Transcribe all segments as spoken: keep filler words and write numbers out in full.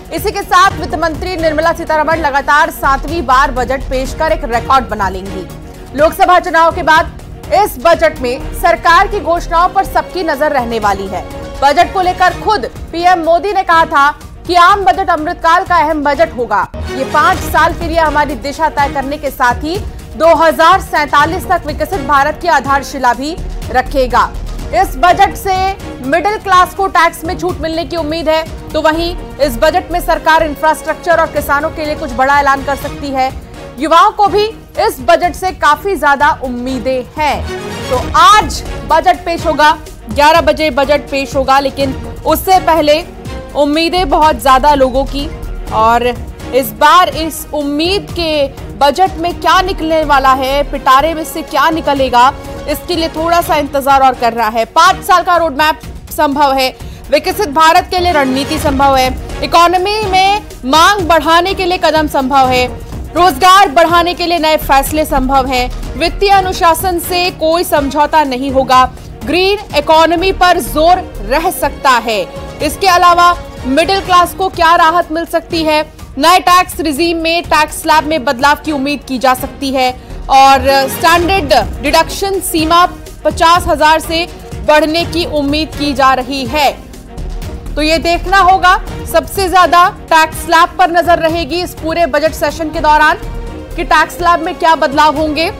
इसी के साथ वित्त मंत्री निर्मला सीतारमण लगातार सातवीं बार बजट पेश कर एक रिकॉर्ड बना लेंगी। लोकसभा चुनाव के बाद इस बजट में सरकार की घोषणाओं पर सबकी नजर रहने वाली है। बजट को लेकर खुद पीएम मोदी ने कहा था कि आम बजट अमृतकाल का अहम बजट होगा। ये पांच साल के लिए हमारी दिशा तय करने के साथ ही दो हजार सैंतालीस तक विकसित भारत की आधारशिला भी रखेगा। इस बजट से मिडिल क्लास को टैक्स में छूट मिलने की उम्मीद है, तो वहीं इस बजट में सरकार इंफ्रास्ट्रक्चर और किसानों के लिए कुछ बड़ा ऐलान कर सकती है। युवाओं को भी इस बजट से काफी ज्यादा उम्मीदें हैं। तो आज बजट पेश होगा, ग्यारह बजे बजट पेश होगा, लेकिन उससे पहले उम्मीदें बहुत ज्यादा लोगों की, और इस बार इस उम्मीद के बजट में क्या निकलने वाला है, पिटारे में से क्या निकलेगा, इसके लिए थोड़ा सा इंतजार और कर रहा है। पांच साल का रोड मैप संभव है, विकसित भारत के लिए रणनीति संभव है, इकोनॉमी में मांग बढ़ाने के लिए कदम संभव है, रोजगार बढ़ाने के लिए नए फैसले संभव हैं, वित्तीय अनुशासन से कोई समझौता नहीं होगा, ग्रीन इकोनॉमी पर जोर रह सकता है। इसके अलावा मिडिल क्लास को क्या राहत मिल सकती है, नए टैक्स रिजीम में टैक्स स्लैब में बदलाव की उम्मीद की जा सकती है, और स्टैंडर्ड डिडक्शन सीमा पचास हजार से बढ़ने की उम्मीद की जा रही है। तो ये देखना होगा, सबसे ज्यादा टैक्स स्लैब पर नजर रहेगी इस पूरे बजट सेशन के दौरान कि टैक्स स्लैब में क्या बदलाव होंगे।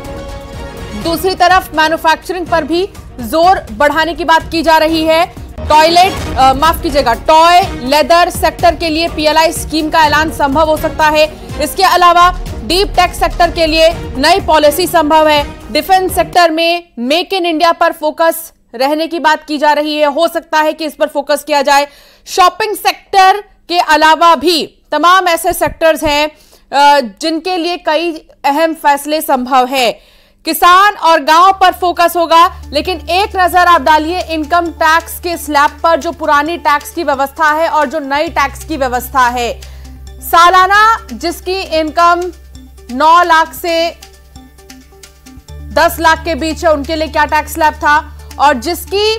दूसरी तरफ मैन्युफैक्चरिंग पर भी जोर बढ़ाने की बात की जा रही है। टॉयलेट माफ कीजिएगा टॉय लेदर सेक्टर के लिए पीएलआई स्कीम का ऐलान संभव हो सकता है। इसके अलावा डीप टेक सेक्टर के लिए नई पॉलिसी संभव है। डिफेंस सेक्टर में मेक इन इंडिया पर फोकस रहने की बात की जा रही है, हो सकता है कि इस पर फोकस किया जाए। शॉपिंग सेक्टर के अलावा भी तमाम ऐसे सेक्टर्स हैं जिनके लिए कई अहम फैसले संभव है। किसान और गांव पर फोकस होगा, लेकिन एक नजर आप डालिए इनकम टैक्स के स्लैब पर, जो पुरानी टैक्स की व्यवस्था है और जो नई टैक्स की व्यवस्था है। सालाना जिसकी इनकम नौ लाख से दस लाख के बीच है उनके लिए क्या टैक्स स्लैब था, और जिसकी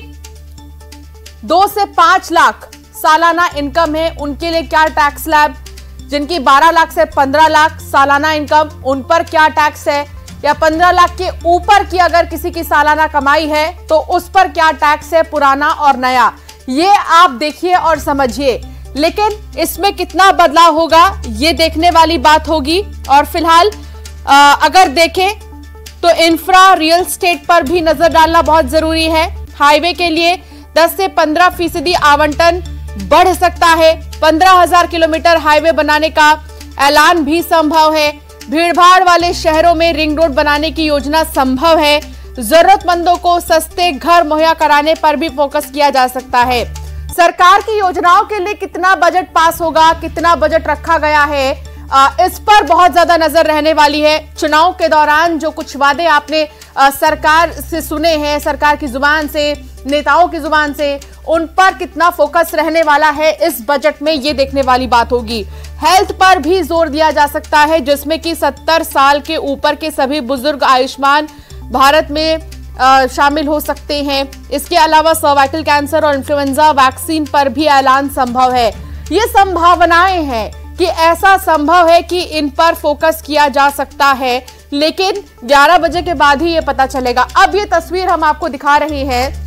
दो से पांच लाख सालाना इनकम है उनके लिए क्या टैक्स स्लैब, जिनकी बारह लाख से पंद्रह लाख सालाना इनकम उन पर क्या टैक्स है, या पंद्रह लाख के ऊपर की अगर किसी की सालाना कमाई है तो उस पर क्या टैक्स है, पुराना और नया। ये आप देखिए और समझिए, लेकिन इसमें कितना बदलाव होगा ये देखने वाली बात होगी। और फिलहाल अगर देखें तो इंफ्रा रियल एस्टेट पर भी नजर डालना बहुत जरूरी है। हाईवे के लिए दस से पंद्रह फीसदी आवंटन बढ़ सकता है। पंद्रह हजार किलोमीटर हाईवे बनाने का ऐलान भी संभव है। भीड़भाड़ वाले शहरों में रिंग रोड बनाने की योजना संभव है। जरूरतमंदों को सस्ते घर मुहैया कराने पर भी फोकस किया जा सकता है। सरकार की योजनाओं के लिए कितना बजट पास होगा, कितना बजट रखा गया है, इस पर बहुत ज्यादा नजर रहने वाली है। चुनाव के दौरान जो कुछ वादे आपने सरकार से सुने हैं, सरकार की जुबान से, नेताओं की जुबान से, उन पर कितना फोकस रहने वाला है इस बजट में, ये देखने वाली बात होगी। हेल्थ पर भी जोर दिया जा सकता है, जिसमें कि सत्तर साल के ऊपर के सभी बुजुर्ग आयुष्मान भारत में शामिल हो सकते हैं। इसके अलावा सर्वाइकल कैंसर और इन्फ्लुएंजा वैक्सीन पर भी ऐलान संभव है। ये संभावनाएं हैं कि ऐसा संभव है कि इन पर फोकस किया जा सकता है, लेकिन ग्यारह बजे के बाद ही ये पता चलेगा। अब ये तस्वीर हम आपको दिखा रहे हैं,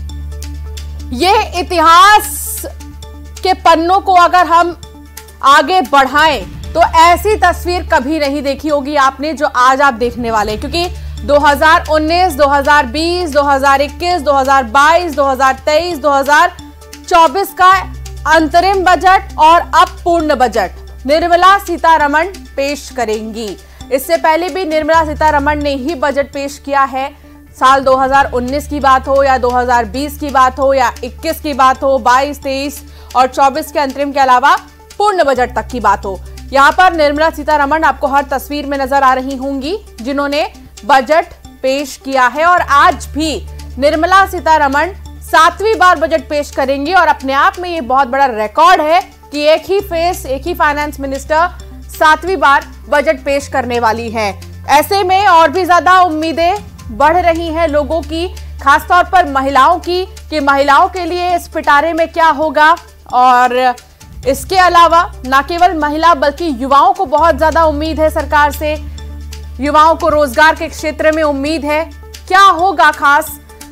ये इतिहास के पन्नों को अगर हम आगे बढ़ाएं तो ऐसी तस्वीर कभी नहीं देखी होगी आपने जो आज आप देखने वाले, क्योंकि दो हज़ार उन्नीस, दो हज़ार बीस, दो हज़ार इक्कीस, दो हज़ार बाईस, दो हज़ार तेईस, दो हज़ार चौबीस का अंतरिम बजट और अब पूर्ण बजट निर्मला सीतारमण पेश करेंगी। इससे पहले भी निर्मला सीतारमण ने ही बजट पेश किया है। साल दो हज़ार उन्नीस की बात हो या दो हज़ार बीस की बात हो या इक्कीस की बात हो, बाईस, तेईस और चौबीस के अंतरिम के अलावा पूर्ण बजट तक की बात हो, यहाँ पर निर्मला सीतारमण आपको हर तस्वीर में नजर आ रही होंगी जिन्होंने बजट पेश किया है। और आज भी निर्मला सीतारमण सातवीं बार बजट पेश करेंगी, और अपने आप में ये बहुत बड़ा रिकॉर्ड है कि एक ही फेस, एक ही फाइनेंस मिनिस्टर सातवीं बार बजट पेश करने वाली है। ऐसे में और भी ज्यादा उम्मीदें बढ़ रही हैं लोगों की, खासतौर पर महिलाओं की, कि महिलाओं के लिए इस पिटारे में क्या होगा और इसके अलावा न केवल महिला बल्कि युवाओं को बहुत ज्यादा उम्मीद है सरकार से, युवाओं को रोजगार के क्षेत्र में उम्मीद है। क्या होगा खास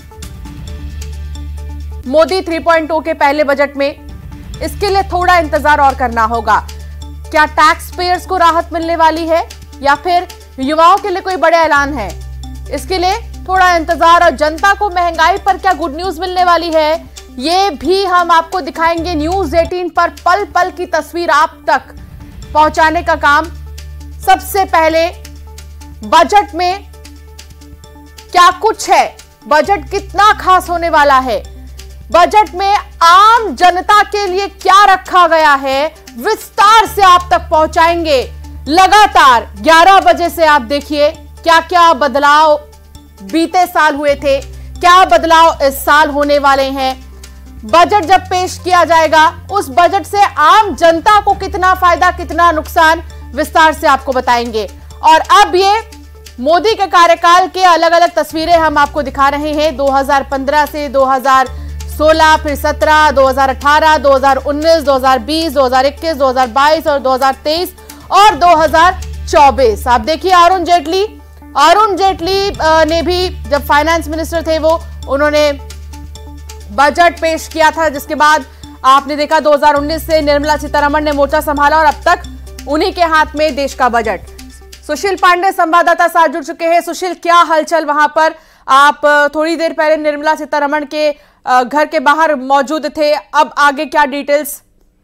मोदी थ्री पॉइंट ओ के पहले बजट में, इसके लिए थोड़ा इंतजार और करना होगा। क्या टैक्स पेयर्स को राहत मिलने वाली है या फिर युवाओं के लिए कोई बड़े ऐलान है, इसके लिए थोड़ा इंतजार। और जनता को महंगाई पर क्या गुड न्यूज मिलने वाली है, ये भी हम आपको दिखाएंगे। न्यूज़ अठारह पर पल पल की तस्वीर आप तक पहुंचाने का काम। सबसे पहले बजट में क्या कुछ है, बजट कितना खास होने वाला है, बजट में आम जनता के लिए क्या रखा गया है, विस्तार से आप तक पहुंचाएंगे। लगातार ग्यारह बजे से आप देखिए क्या क्या बदलाव बीते साल हुए थे, क्या बदलाव इस साल होने वाले हैं। बजट जब पेश किया जाएगा उस बजट से आम जनता को कितना फायदा कितना नुकसान, विस्तार से आपको बताएंगे। और अब ये मोदी के कार्यकाल के अलग अलग तस्वीरें हम आपको दिखा रहे हैं, दो हज़ार पंद्रह से दो हज़ार सोलह, फिर सत्रह, दो हज़ार अठारह, दो हज़ार उन्नीस, दो हज़ार बीस, दो हज़ार इक्कीस, दो हज़ार बाईस और दो हज़ार तेईस और दो हज़ार चौबीस। आप देखिए अरुण जेटली अरुण जेटली ने भी जब फाइनेंस मिनिस्टर थे वो उन्होंने बजट पेश किया था, जिसके बाद आपने देखा दो हज़ार उन्नीस से निर्मला सीतारमण ने मोर्चा संभाला और अब तक उन्हीं के हाथ में देश का बजट। सुशील पांडे संवाददाता साथ जुड़ चुके हैं। सुशील, क्या हलचल वहां पर? आप थोड़ी देर पहले निर्मला सीतारमण के घर के बाहर मौजूद थे, अब आगे क्या डिटेल्स?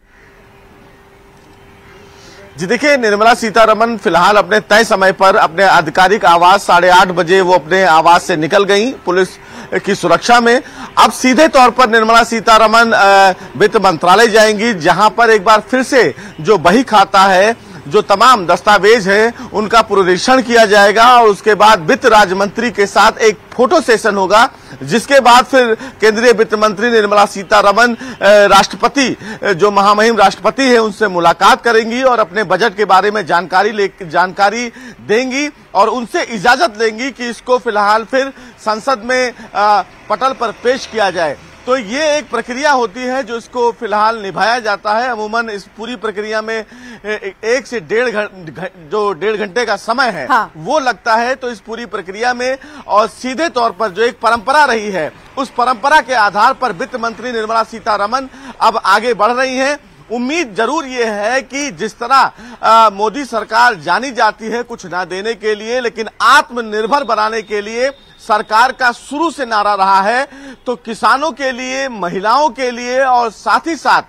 जी देखिए, निर्मला सीतारमण फिलहाल अपने तय समय पर अपने आधिकारिक आवास साढ़े आठ बजे वो अपने आवास से निकल गई पुलिस की सुरक्षा में। अब सीधे तौर पर निर्मला सीतारमण वित्त मंत्रालय जाएंगी, जहां पर एक बार फिर से जो बही खाता है, जो तमाम दस्तावेज है, उनका पुनरीक्षण किया जाएगा और उसके बाद वित्त राज्य मंत्री के साथ एक फोटो सेशन होगा, जिसके बाद फिर केंद्रीय वित्त मंत्री निर्मला सीतारमण राष्ट्रपति, जो महामहिम राष्ट्रपति है, उनसे मुलाकात करेंगी और अपने बजट के बारे में जानकारी ले जानकारी देंगी और उनसे इजाजत लेंगी कि इसको फिलहाल फिर संसद में आ, पटल पर पेश किया जाए। तो ये एक प्रक्रिया होती है जो इसको फिलहाल निभाया जाता है। अमूमन इस पूरी प्रक्रिया में एक से डेढ़ घंटे जो डेढ़ घंटे का समय है, हाँ। वो लगता है। तो इस पूरी प्रक्रिया में और सीधे तौर पर जो एक परंपरा रही है, उस परंपरा के आधार पर वित्त मंत्री निर्मला सीतारमण अब आगे बढ़ रही हैं। उम्मीद जरूर ये है कि जिस तरह आ, मोदी सरकार जानी जाती है कुछ ना देने के लिए, लेकिन आत्मनिर्भर बनाने के लिए सरकार का शुरू से नारा रहा है, तो किसानों के लिए, महिलाओं के लिए और साथ ही साथ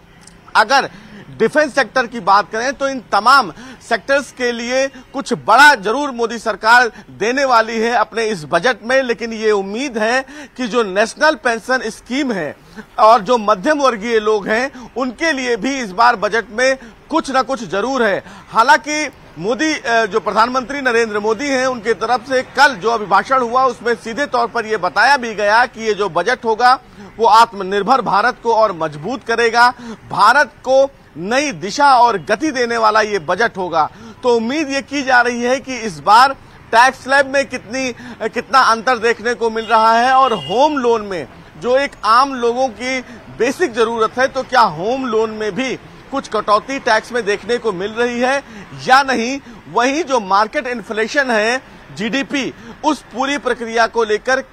अगर डिफेंस सेक्टर की बात करें तो इन तमाम सेक्टर्स के लिए कुछ बड़ा जरूर मोदी सरकार देने वाली है अपने इस बजट में। लेकिन ये उम्मीद है कि जो नेशनल पेंशन स्कीम है और जो मध्यम वर्गीय लोग हैं, उनके लिए भी इस बार बजट में कुछ न कुछ जरूर है। हालांकि मोदी, जो प्रधानमंत्री नरेंद्र मोदी हैं, उनके तरफ से कल जो अभिभाषण हुआ उसमें सीधे तौर पर यह बताया भी गया कि ये जो बजट होगा वो आत्मनिर्भर भारत को और मजबूत करेगा, भारत को नई दिशा और गति देने वाला ये बजट होगा। तो उम्मीद ये की जा रही है कि इस बार टैक्स स्लैब में कितनी कितना अंतर देखने को मिल रहा है और होम लोन में जो एक आम लोगों की बेसिक जरूरत है, तो क्या होम लोन में भी कुछ कटौती टैक्स में देखने को मिल रही है या नहीं। वहीं जो मार्केट इन्फ्लेशन है, जीडीपी, उस पूरी प्रक्रिया को लेकर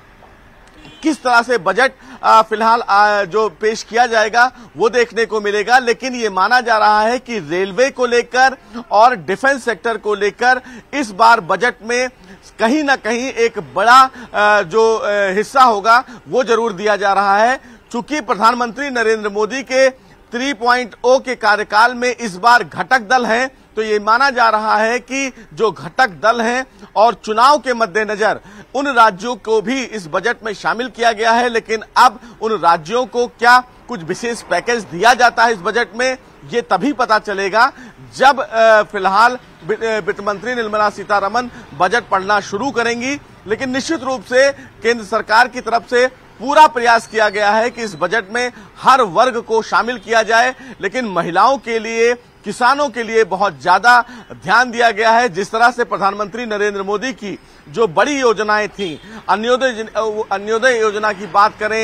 किस तरह से बजट फिलहाल जो पेश किया जाएगा वो देखने को मिलेगा। लेकिन ये माना जा रहा है कि रेलवे को लेकर और डिफेंस सेक्टर को लेकर इस बार बजट में कहीं ना कहीं एक बड़ा जो हिस्सा होगा वो जरूर दिया जा रहा है। चूंकि प्रधानमंत्री नरेंद्र मोदी के थ्री पॉइंट ओ के कार्यकाल में इस बार घटक दल हैं, तो ये माना जा रहा है कि जो घटक दल हैं और चुनाव के मद्देनजर उन राज्यों को भी इस बजट में शामिल किया गया है। लेकिन अब उन राज्यों को क्या कुछ विशेष पैकेज दिया जाता है इस बजट में, ये तभी पता चलेगा जब फिलहाल वित्त मंत्री निर्मला सीतारमण बजट पढ़ना शुरू करेंगी। लेकिन निश्चित रूप से केंद्र सरकार की तरफ से पूरा प्रयास किया गया है कि इस बजट में हर वर्ग को शामिल किया जाए, लेकिन महिलाओं के लिए, किसानों के लिए बहुत ज्यादा ध्यान दिया गया है। जिस तरह से प्रधानमंत्री नरेंद्र मोदी की जो बड़ी योजनाएं थी, अन्योदय अन्योदय योजना की बात करें,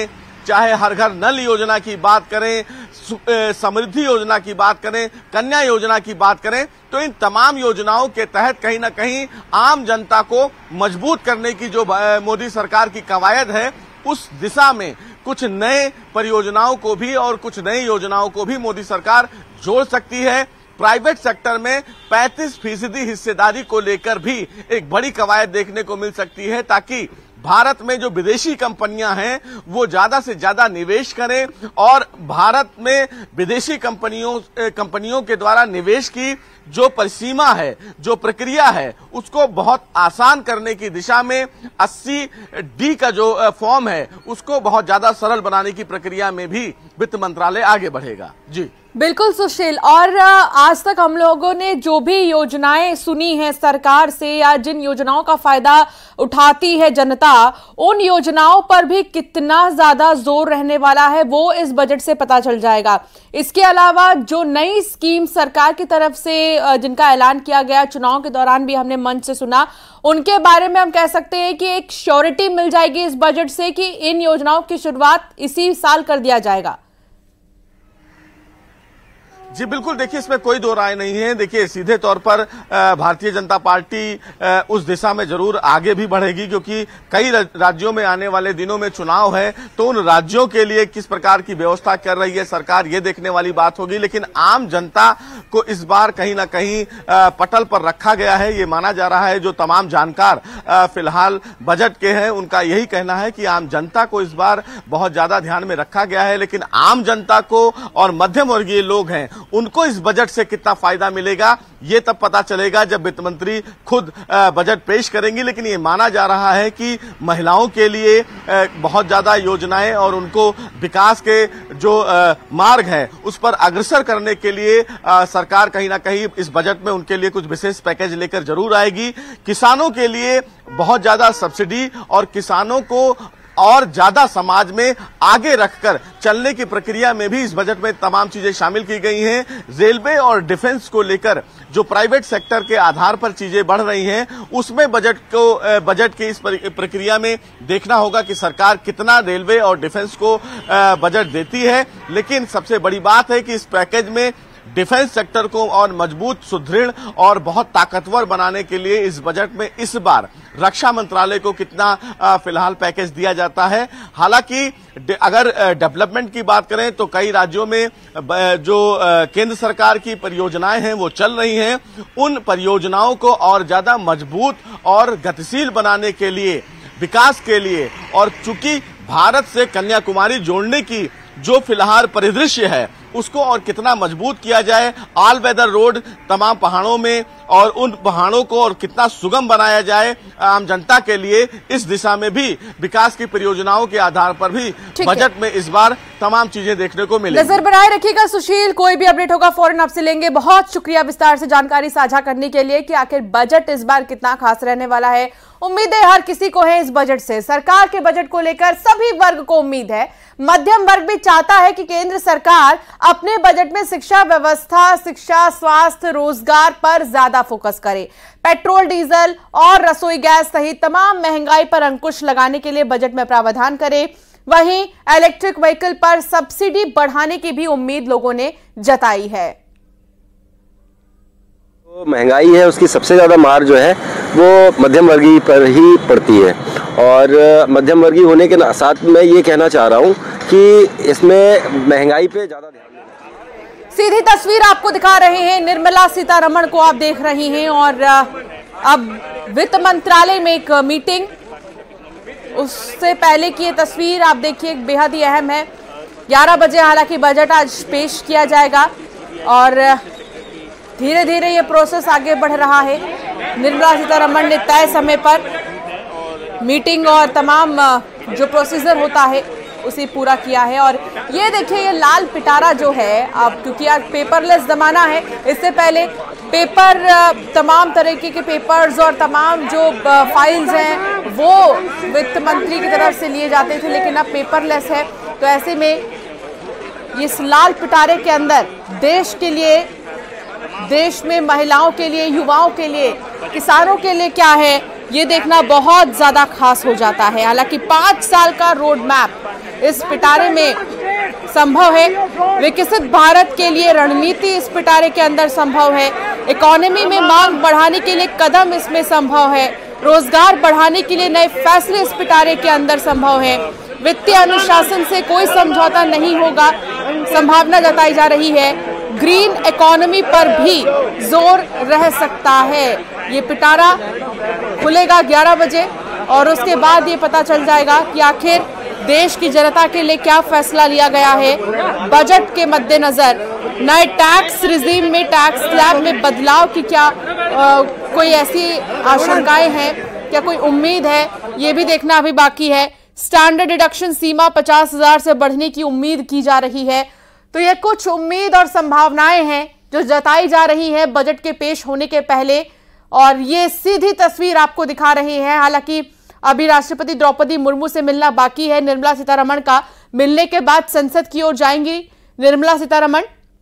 चाहे हर घर नल योजना की बात करें, समृद्धि योजना की बात करें, कन्या योजना की बात करें, तो इन तमाम योजनाओं के तहत कहीं ना कहीं आम जनता को मजबूत करने की जो मोदी सरकार की कवायद है, उस दिशा में कुछ नए परियोजनाओं को भी और कुछ नई योजनाओं को भी मोदी सरकार जोड़ सकती है। प्राइवेट सेक्टर में पैंतीस फीसदी हिस्सेदारी को लेकर भी एक बड़ी कवायद देखने को मिल सकती है, ताकि भारत में जो विदेशी कंपनियां हैं वो ज्यादा से ज्यादा निवेश करें और भारत में विदेशी कंपनियों कंपनियों के द्वारा निवेश की जो परिसीमा है, जो प्रक्रिया है, उसको बहुत आसान करने की दिशा में अस्सी डी का जो फॉर्म है उसको बहुत ज्यादा सरल बनाने की प्रक्रिया में भी वित्त मंत्रालय आगे बढ़ेगा। जी बिल्कुल सुशील, और आज तक हम लोगों ने जो भी योजनाएं सुनी हैं सरकार से या जिन योजनाओं का फायदा उठाती है जनता, उन योजनाओं पर भी कितना ज्यादा जोर रहने वाला है वो इस बजट से पता चल जाएगा। इसके अलावा जो नई स्कीम सरकार की तरफ से जिनका ऐलान किया गया, चुनाव के दौरान भी हमने मंच से सुना, उनके बारे में हम कह सकते हैं कि एक श्योरिटी मिल जाएगी इस बजट से कि इन योजनाओं की शुरुआत इसी साल कर दिया जाएगा। जी बिल्कुल, देखिए इसमें कोई दो राय नहीं है। देखिए सीधे तौर पर भारतीय जनता पार्टी उस दिशा में जरूर आगे भी बढ़ेगी, क्योंकि कई राज्यों में आने वाले दिनों में चुनाव है, तो उन राज्यों के लिए किस प्रकार की व्यवस्था कर रही है सरकार, ये देखने वाली बात होगी। लेकिन आम जनता को इस बार कहीं ना कहीं पटल पर रखा गया है, ये माना जा रहा है। जो तमाम जानकार फिलहाल बजट के हैं उनका यही कहना है कि आम जनता को इस बार बहुत ज्यादा ध्यान में रखा गया है। लेकिन आम जनता को और मध्यम वर्गीय लोग हैं, उनको इस बजट से कितना फायदा मिलेगा ये तब पता चलेगा जब वित्त मंत्री खुद बजट पेश करेंगी। लेकिन ये माना जा रहा है कि महिलाओं के लिए बहुत ज्यादा योजनाएं और उनको विकास के जो मार्ग है उस पर अग्रसर करने के लिए सरकार कहीं ना कहीं इस बजट में उनके लिए कुछ विशेष पैकेज लेकर जरूर आएगी। किसानों के लिए बहुत ज्यादा सब्सिडी और किसानों को और ज्यादा समाज में आगे रखकर चलने की प्रक्रिया में भी इस बजट में तमाम चीजें शामिल की गई हैं। रेलवे और डिफेंस को लेकर जो प्राइवेट सेक्टर के आधार पर चीजें बढ़ रही हैं, उसमें बजट को बजट की इस प्रक्रिया में देखना होगा कि सरकार कितना रेलवे और डिफेंस को बजट देती है। लेकिन सबसे बड़ी बात है कि इस पैकेज में डिफेंस सेक्टर को और मजबूत, सुदृढ़ और बहुत ताकतवर बनाने के लिए इस बजट में इस बार रक्षा मंत्रालय को कितना फिलहाल पैकेज दिया जाता है। हालांकि अगर डेवलपमेंट की बात करें तो कई राज्यों में जो केंद्र सरकार की परियोजनाएं हैं वो चल रही हैं, उन परियोजनाओं को और ज्यादा मजबूत और गतिशील बनाने के लिए, विकास के लिए, और चूंकि भारत से कन्याकुमारी जोड़ने की जो फिलहाल परिदृश्य है उसको और कितना मजबूत किया जाए, ऑल वेदर रोड तमाम पहाड़ों में, और उन पहाड़ों को और कितना सुगम बनाया जाए आम जनता के लिए, इस दिशा में भी विकास की परियोजनाओं के आधार पर भी बजट में इस बार तमाम चीजें देखने को मिलेंगी। नजर बनाए रखिएगा सुशील, कोई भी अपडेट होगा फौरन आपसे लेंगे। बहुत शुक्रिया विस्तार से जानकारी साझा करने के लिए कि आखिर बजट इस बार कितना खास रहने वाला है। उम्मीदें हर किसी को है इस बजट से, सरकार के बजट को लेकर सभी वर्ग को उम्मीद है। मध्यम वर्ग भी चाहता है कि केंद्र सरकार अपने बजट में शिक्षा व्यवस्था, शिक्षा, स्वास्थ्य, रोजगार पर ज्यादा फोकस करे। पेट्रोल, डीजल और रसोई गैस सहित तमाम महंगाई पर अंकुश लगाने के लिए बजट में प्रावधान करे। वहीं इलेक्ट्रिक व्हीकल पर सब्सिडी बढ़ाने की भी उम्मीद लोगों ने जताई है। महंगाई है उसकी सबसे ज्यादा मार जो है वो मध्यम वर्गीय पर ही पड़ती है, और मध्यम वर्गीय होने के साथ मैं ये कहना चाह रहा हूँ कि इसमें महंगाई पे ज्यादा ध्यान देना। सीधी तस्वीर आपको दिखा रहे हैं, निर्मला सीतारमण को आप देख रही हैं, और अब वित्त मंत्रालय में एक मीटिंग, उससे पहले की ये तस्वीर आप देखिए बेहद ही अहम है। ग्यारह बजे हालांकि बजट आज पेश किया जाएगा और धीरे धीरे ये प्रोसेस आगे बढ़ रहा है। निर्मला सीतारमण ने तय समय पर मीटिंग और तमाम जो प्रोसीजर होता है उसे पूरा किया है। और ये देखिए ये लाल पिटारा जो है, अब क्योंकि आज पेपरलेस जमाना है, इससे पहले पेपर, तमाम तरीके के पेपर्स और तमाम जो फाइल्स हैं वो वित्त मंत्री की तरफ से लिए जाते थे, लेकिन अब पेपरलेस है। तो ऐसे में इस लाल पिटारे के अंदर देश के लिए, देश में महिलाओं के लिए, युवाओं के लिए, किसानों के लिए क्या है ये देखना बहुत ज्यादा खास हो जाता है। हालांकि पांच साल का रोड मैप इस पिटारे में संभव है। विकसित भारत के लिए रणनीति इस पिटारे के अंदर संभव है। इकोनॉमी में मांग बढ़ाने के लिए कदम इसमें संभव है। रोजगार बढ़ाने के लिए नए फैसले इस पिटारे के अंदर संभव है। वित्तीय अनुशासन से कोई समझौता नहीं होगा, संभावना जताई जा रही है। ग्रीन इकोनॉमी पर भी जोर रह सकता है। ये पिटारा खुलेगा ग्यारह बजे और उसके बाद ये पता चल जाएगा कि आखिर देश की जनता के लिए क्या फैसला लिया गया है। बजट के मद्देनजर नए टैक्स रिजीम में, टैक्स स्लैब में बदलाव की क्या आ, कोई ऐसी आशंकाएं हैं, क्या कोई उम्मीद है, ये भी देखना अभी बाकी है। स्टैंडर्ड डिडक्शन सीमा पचास हजार से बढ़ने की उम्मीद की जा रही है। तो ये कुछ उम्मीद और संभावनाएं हैं जो जताई जा रही है बजट के पेश होने के पहले, और ये सीधी तस्वीर आपको दिखा रही है। हालांकि अभी राष्ट्रपति द्रौपदी मुर्मू से मिलना बाकी है निर्मला सीतारमण का। मिलने के बाद संसद की ओर जाएंगी निर्मला सीतारमण,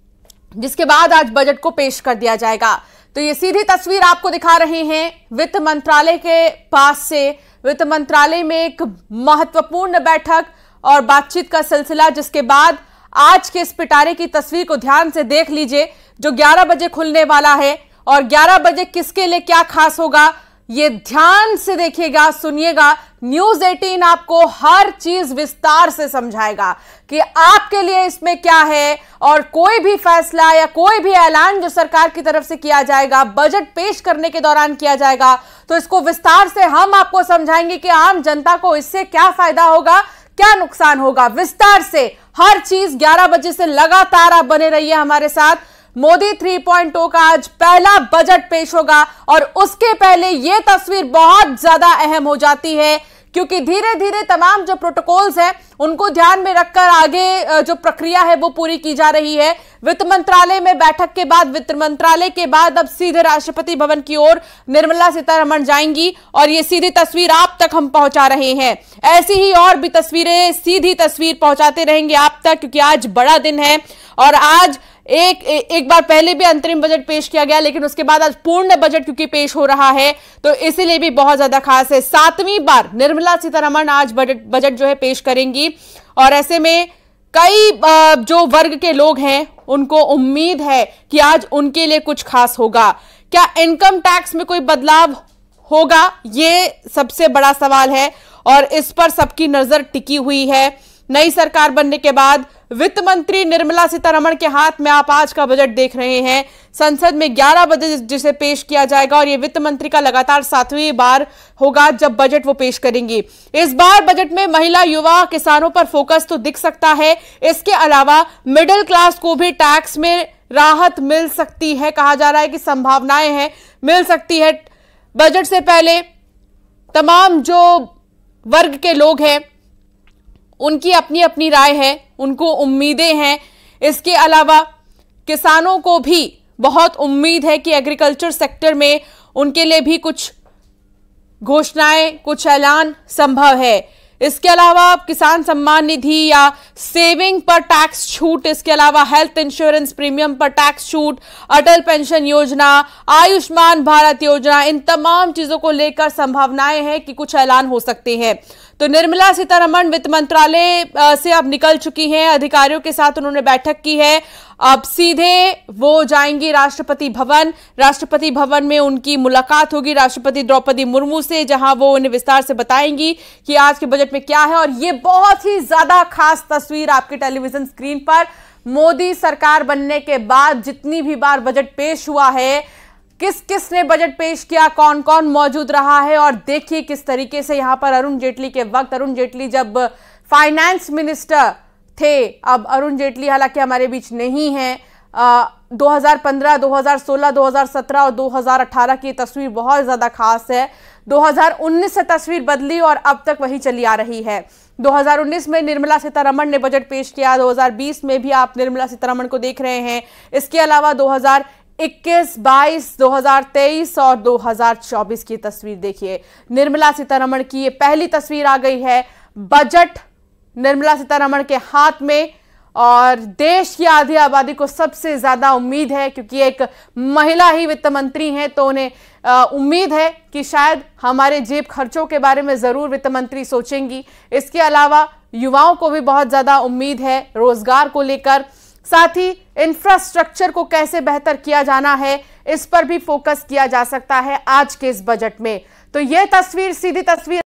जिसके बाद आज बजट को पेश कर दिया जाएगा। तो ये सीधी तस्वीर आपको दिखा रहे हैं वित्त मंत्रालय के पास से। वित्त मंत्रालय में एक महत्वपूर्ण बैठक और बातचीत का सिलसिला, जिसके बाद आज के इस पिटारे की तस्वीर को ध्यान से देख लीजिए जो ग्यारह बजे खुलने वाला है। और ग्यारह बजे किसके लिए क्या खास होगा, ये ध्यान से देखिएगा, सुनिएगा। न्यूज़ अठारह आपको हर चीज विस्तार से समझाएगा कि आपके लिए इसमें क्या है, और कोई भी फैसला या कोई भी ऐलान जो सरकार की तरफ से किया जाएगा, बजट पेश करने के दौरान किया जाएगा, तो इसको विस्तार से हम आपको समझाएंगे कि आम जनता को इससे क्या फायदा होगा, क्या नुकसान होगा। विस्तार से हर चीज ग्यारह बजे से लगातार आप बने रहिए हमारे साथ। मोदी थ्री पॉइंट ओ का आज पहला बजट पेश होगा, और उसके पहले यह तस्वीर बहुत ज्यादा अहम हो जाती है, क्योंकि धीरे धीरे तमाम जो प्रोटोकॉल्स हैं उनको ध्यान में रखकर आगे जो प्रक्रिया है वो पूरी की जा रही है। वित्त मंत्रालय में बैठक के बाद, वित्त मंत्रालय के बाद अब सीधे राष्ट्रपति भवन की ओर निर्मला सीतारमण जाएंगी, और ये सीधी तस्वीर आप तक हम पहुंचा रहे हैं। ऐसी ही और भी तस्वीरें, सीधी तस्वीर पहुंचाते रहेंगे आप तक, क्योंकि आज बड़ा दिन है। और आज एक एक बार पहले भी अंतरिम बजट पेश किया गया, लेकिन उसके बाद आज पूर्ण बजट क्योंकि पेश हो रहा है, तो इसीलिए भी बहुत ज्यादा खास है। सातवीं बार निर्मला सीतारमण आज बजट बजट जो है पेश करेंगी, और ऐसे में कई जो वर्ग के लोग हैं उनको उम्मीद है कि आज उनके लिए कुछ खास होगा। क्या इनकम टैक्स में कोई बदलाव होगा, ये सबसे बड़ा सवाल है, और इस पर सबकी नजर टिकी हुई है। नई सरकार बनने के बाद वित्त मंत्री निर्मला सीतारमण के हाथ में आप आज का बजट देख रहे हैं। संसद में ग्यारह बजे जिसे पेश किया जाएगा, और ये वित्त मंत्री का लगातार सातवीं बार होगा जब बजट वो पेश करेंगी। इस बार बजट में महिला, युवा, किसानों पर फोकस तो दिख सकता है। इसके अलावा मिडिल क्लास को भी टैक्स में राहत मिल सकती है, कहा जा रहा है कि संभावनाएं हैं मिल सकती है। बजट से पहले तमाम जो वर्ग के लोग हैं उनकी अपनी अपनी राय है, उनको उम्मीदें हैं। इसके अलावा किसानों को भी बहुत उम्मीद है कि एग्रीकल्चर सेक्टर में उनके लिए भी कुछ घोषणाएं, कुछ ऐलान संभव है। इसके अलावा किसान सम्मान निधि या सेविंग पर टैक्स छूट, इसके अलावा हेल्थ इंश्योरेंस प्रीमियम पर टैक्स छूट, अटल पेंशन योजना, आयुष्मान भारत योजना, इन तमाम चीजों को लेकर संभावनाएं हैं कि कुछ ऐलान हो सकते हैं। तो निर्मला सीतारमण वित्त मंत्रालय से अब निकल चुकी हैं, अधिकारियों के साथ उन्होंने बैठक की है। अब सीधे वो जाएंगी राष्ट्रपति भवन। राष्ट्रपति भवन में उनकी मुलाकात होगी राष्ट्रपति द्रौपदी मुर्मू से, जहां वो उन्हें विस्तार से बताएंगी कि आज के बजट में क्या है। और ये बहुत ही ज्यादा खास तस्वीर आपके टेलीविजन स्क्रीन पर, मोदी सरकार बनने के बाद जितनी भी बार बजट पेश हुआ है, किस किस ने बजट पेश किया, कौन कौन मौजूद रहा है, और देखिए किस तरीके से यहां पर अरुण जेटली के वक्त, अरुण जेटली जब फाइनेंस मिनिस्टर थे, अब अरुण जेटली हालांकि हमारे बीच नहीं है, दो हज़ार पंद्रह, दो हज़ार सोलह, दो हज़ार सत्रह और दो हज़ार अठारह की तस्वीर बहुत ज्यादा खास है। दो हज़ार उन्नीस से तस्वीर बदली और अब तक वही चली आ रही है। दो हज़ार उन्नीस में निर्मला सीतारमण ने बजट पेश किया, दो हज़ार बीस में भी आप निर्मला सीतारमण को देख रहे हैं। इसके अलावा दो हज़ार इक्कीस, बाईस, दो हज़ार तेईस और दो हज़ार चौबीस की तस्वीर देखिए। निर्मला सीतारमण की ये पहली तस्वीर आ गई है, बजट निर्मला सीतारमण के हाथ में, और देश की आधी आबादी को सबसे ज्यादा उम्मीद है, क्योंकि एक महिला ही वित्त मंत्री हैं, तो उन्हें उम्मीद है कि शायद हमारे जेब खर्चों के बारे में जरूर वित्त मंत्री सोचेंगी। इसके अलावा युवाओं को भी बहुत ज्यादा उम्मीद है रोजगार को लेकर, साथ ही इंफ्रास्ट्रक्चर को कैसे बेहतर किया जाना है इस पर भी फोकस किया जा सकता है आज के इस बजट में। तो यह तस्वीर, सीधी तस्वीर